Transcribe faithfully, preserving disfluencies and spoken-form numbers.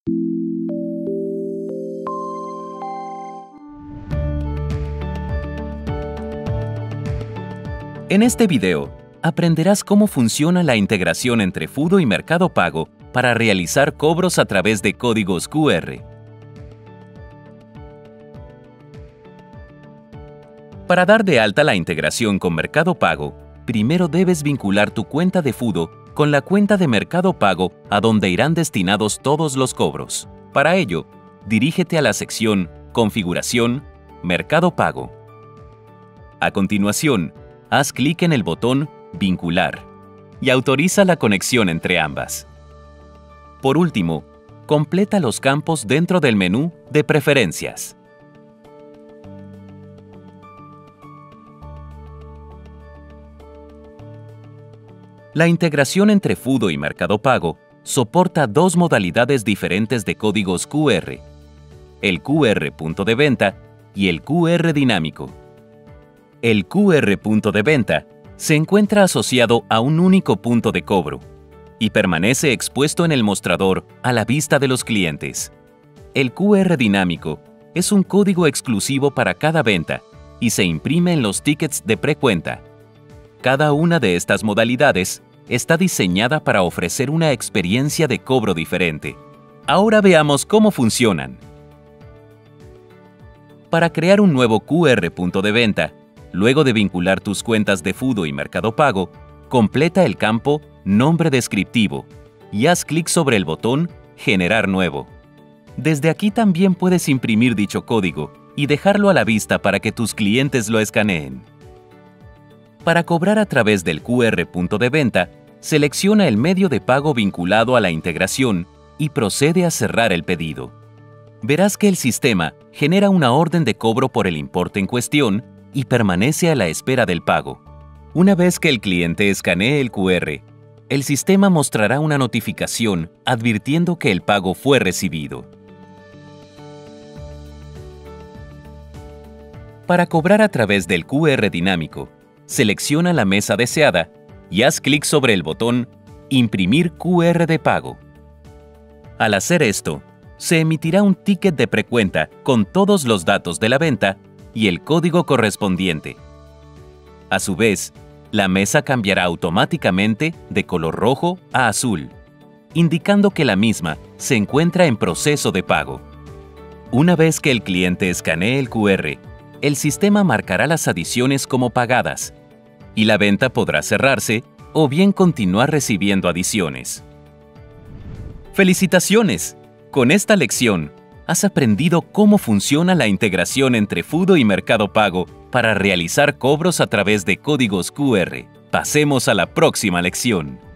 En este video, aprenderás cómo funciona la integración entre Fudo y Mercado Pago para realizar cobros a través de códigos Q R. Para dar de alta la integración con Mercado Pago, primero debes vincular tu cuenta de Fudo con la cuenta de Mercado Pago a donde irán destinados todos los cobros. Para ello, dirígete a la sección Configuración, Mercado Pago. A continuación, haz clic en el botón Vincular y autoriza la conexión entre ambas. Por último, completa los campos dentro del menú de Preferencias. La integración entre Fudo y Mercado Pago soporta dos modalidades diferentes de códigos Q R, el Q R punto de venta y el Q R dinámico. El Q R punto de venta se encuentra asociado a un único punto de cobro y permanece expuesto en el mostrador a la vista de los clientes. El Q R dinámico es un código exclusivo para cada venta y se imprime en los tickets de precuenta. Cada una de estas modalidades está diseñada para ofrecer una experiencia de cobro diferente. Ahora veamos cómo funcionan. Para crear un nuevo Q R punto de venta, luego de vincular tus cuentas de Fudo y Mercado Pago, completa el campo Nombre descriptivo y haz clic sobre el botón Generar nuevo. Desde aquí también puedes imprimir dicho código y dejarlo a la vista para que tus clientes lo escaneen. Para cobrar a través del Q R punto de venta, selecciona el medio de pago vinculado a la integración y procede a cerrar el pedido. Verás que el sistema genera una orden de cobro por el importe en cuestión y permanece a la espera del pago. Una vez que el cliente escanee el Q R, el sistema mostrará una notificación advirtiendo que el pago fue recibido. Para cobrar a través del Q R dinámico, selecciona la mesa deseada y haz clic sobre el botón Imprimir Q R de pago. Al hacer esto, se emitirá un ticket de precuenta con todos los datos de la venta y el código correspondiente. A su vez, la mesa cambiará automáticamente de color rojo a azul, indicando que la misma se encuentra en proceso de pago. Una vez que el cliente escanee el Q R, el sistema marcará las adiciones como pagadas y la venta podrá cerrarse o bien continuar recibiendo adiciones. ¡Felicitaciones! Con esta lección, has aprendido cómo funciona la integración entre Fudo y Mercado Pago para realizar cobros a través de códigos Q R. Pasemos a la próxima lección.